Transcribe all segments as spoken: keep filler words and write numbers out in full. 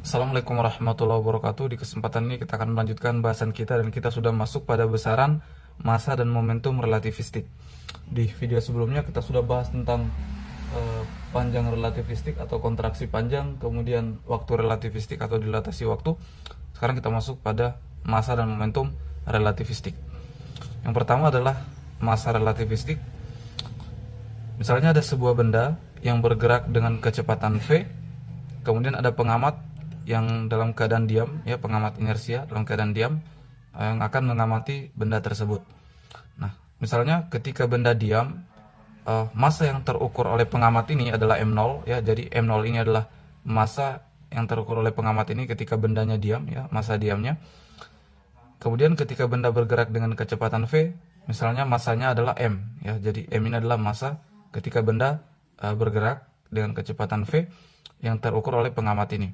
Assalamualaikum warahmatullahi wabarakatuh. Di kesempatan ini kita akan melanjutkan bahasan kita dan kita sudah masuk pada besaran massa dan momentum relativistik. Di video sebelumnya kita sudah bahas tentang eh, panjang relativistik atau kontraksi panjang, kemudian waktu relativistik atau dilatasi waktu. Sekarang kita masuk pada massa dan momentum relativistik. Yang pertama adalah massa relativistik. Misalnya ada sebuah benda yang bergerak dengan kecepatan v, kemudian ada pengamat yang dalam keadaan diam, ya, pengamat inersia dalam keadaan diam yang akan mengamati benda tersebut. Nah, misalnya ketika benda diam, uh, massa yang terukur oleh pengamat ini adalah M nol, ya. Jadi M nol ini adalah massa yang terukur oleh pengamat ini ketika bendanya diam, ya, massa diamnya. Kemudian ketika benda bergerak dengan kecepatan v, misalnya massanya adalah M, ya. Jadi M ini adalah massa ketika benda uh, bergerak dengan kecepatan v yang terukur oleh pengamat ini.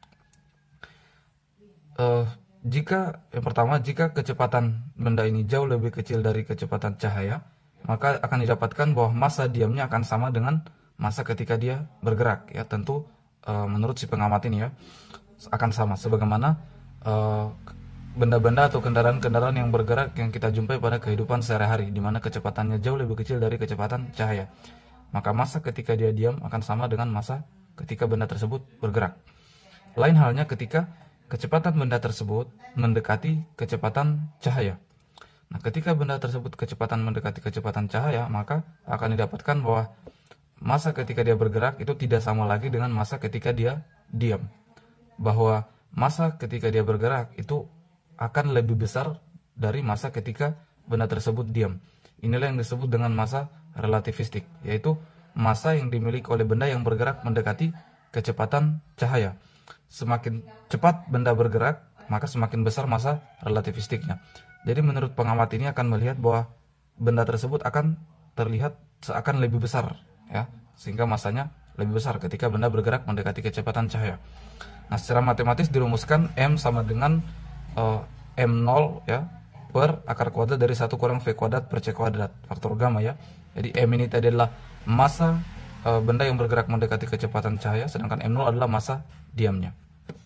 Uh, jika yang pertama, jika kecepatan benda ini jauh lebih kecil dari kecepatan cahaya, maka akan didapatkan bahwa massa diamnya akan sama dengan massa ketika dia bergerak, ya. Tentu uh, menurut si pengamat ini, ya, akan sama sebagaimana benda-benda uh, atau kendaraan-kendaraan yang bergerak yang kita jumpai pada kehidupan sehari-hari, di mana kecepatannya jauh lebih kecil dari kecepatan cahaya. Maka massa ketika dia diam akan sama dengan massa ketika benda tersebut bergerak. Lain halnya ketika kecepatan benda tersebut mendekati kecepatan cahaya. Nah, ketika benda tersebut kecepatan mendekati kecepatan cahaya, maka akan didapatkan bahwa massa ketika dia bergerak itu tidak sama lagi dengan massa ketika dia diam. Bahwa massa ketika dia bergerak itu akan lebih besar dari massa ketika benda tersebut diam. Inilah yang disebut dengan massa relativistik, yaitu massa yang dimiliki oleh benda yang bergerak mendekati kecepatan cahaya. Semakin cepat benda bergerak, maka semakin besar massa relativistiknya. Jadi menurut pengamat ini akan melihat bahwa benda tersebut akan terlihat seakan lebih besar, ya, sehingga massanya lebih besar ketika benda bergerak mendekati kecepatan cahaya. Nah, secara matematis dirumuskan M sama dengan uh, M nol, ya, per akar kuadrat dari satu kurang V kuadrat per C kuadrat, faktor gamma, ya. Jadi M ini tadi adalah massa uh, benda yang bergerak mendekati kecepatan cahaya, sedangkan M nol adalah massa diamnya.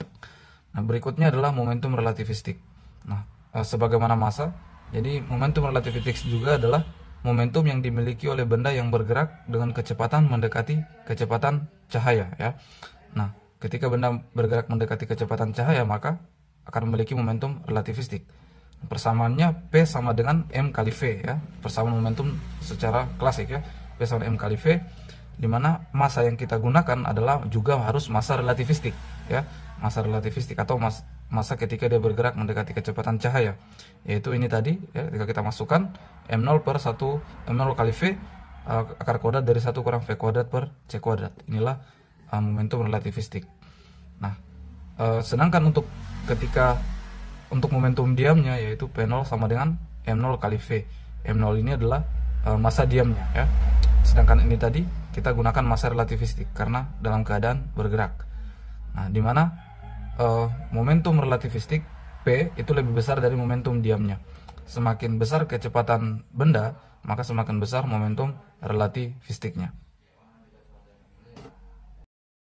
Nah, berikutnya adalah momentum relativistik. Nah, uh, sebagaimana massa, jadi momentum relativistik juga adalah momentum yang dimiliki oleh benda yang bergerak dengan kecepatan mendekati kecepatan cahaya, ya. Nah, ketika benda bergerak mendekati kecepatan cahaya, maka akan memiliki momentum relativistik. Persamaannya P sama dengan M kali V, ya. Persamaan momentum secara klasik, ya. P sama M kali V, di mana massa yang kita gunakan adalah juga harus massa relativistik, ya. Massa relativistik atau mas, massa ketika dia bergerak mendekati kecepatan cahaya, yaitu ini tadi, ya, ketika kita masukkan M nol per satu M nol kali V uh, akar kuadrat dari satu kurang V kuadrat per C kuadrat. Inilah uh, momentum relativistik. Nah, uh, sedangkan untuk ketika untuk momentum diamnya, yaitu P nol sama dengan M nol kali V. M nol ini adalah uh, massa diamnya, ya. Sedangkan ini tadi kita gunakan massa relativistik karena dalam keadaan bergerak. Nah, di mana uh, momentum relativistik P itu lebih besar dari momentum diamnya. Semakin besar kecepatan benda, maka semakin besar momentum relativistiknya.